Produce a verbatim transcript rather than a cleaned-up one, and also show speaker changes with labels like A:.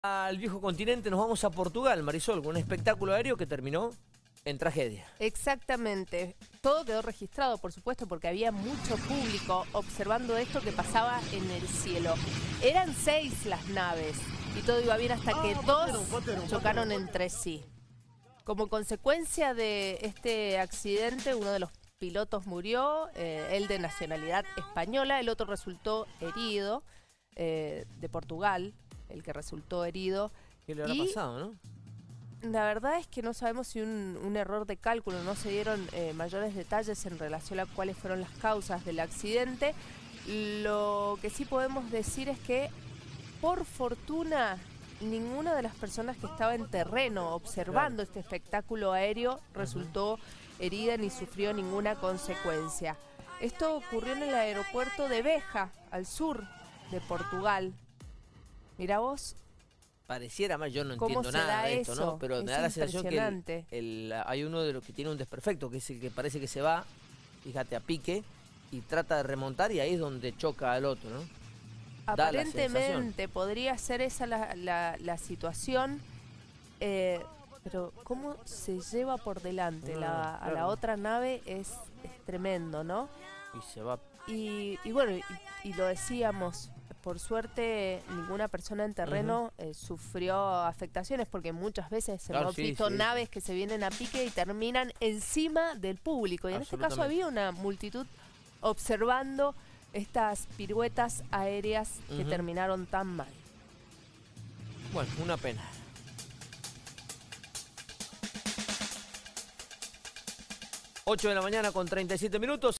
A: Al viejo continente nos vamos a Portugal, Marisol, con un espectáculo aéreo que terminó en tragedia.
B: Exactamente. Todo quedó registrado, por supuesto, porque había mucho público observando esto que pasaba en el cielo. Eran seis las naves y todo iba bien hasta que dos chocaron entre sí. Como consecuencia de este accidente, uno de los pilotos murió, eh, él de nacionalidad española, el otro resultó herido, eh, de Portugal, el que resultó herido.
A: ¿Qué le habrá
B: y
A: pasado, no?
B: La verdad es que no sabemos si un, un error de cálculo, no se dieron eh, mayores detalles en relación a cuáles fueron las causas del accidente. Lo que sí podemos decir es que, por fortuna, ninguna de las personas que estaba en terreno observando claro. este espectáculo aéreo resultó herida ni sufrió ninguna consecuencia. Esto ocurrió en el aeropuerto de Beja, al sur de Portugal. Mirá vos.
A: Pareciera más, yo no
B: ¿Cómo
A: entiendo
B: se
A: nada
B: da
A: de esto,
B: eso?
A: ¿no? Pero
B: Es
A: me da la sensación que
B: impresionante.
A: el, el, hay uno de los que tiene un desperfecto, que es el que parece que se va, fíjate, a pique, y trata de remontar, y ahí es donde choca al otro, ¿no?
B: Aparentemente podría ser esa la, la, la situación, eh, pero cómo se lleva por delante
A: no,
B: la,
A: claro.
B: a la otra nave es, es tremendo, ¿no?
A: Y se va.
B: Y, y bueno, y, y lo decíamos, por suerte ninguna persona en terreno uh-huh. eh, sufrió afectaciones, porque muchas veces
A: claro,
B: hemos
A: sí,
B: visto
A: sí.
B: naves que se vienen a pique y terminan encima del público. Y en este caso había una multitud observando estas piruetas aéreas uh-huh. que terminaron tan mal.
A: Bueno, una pena. ocho de la mañana con treinta y siete minutos.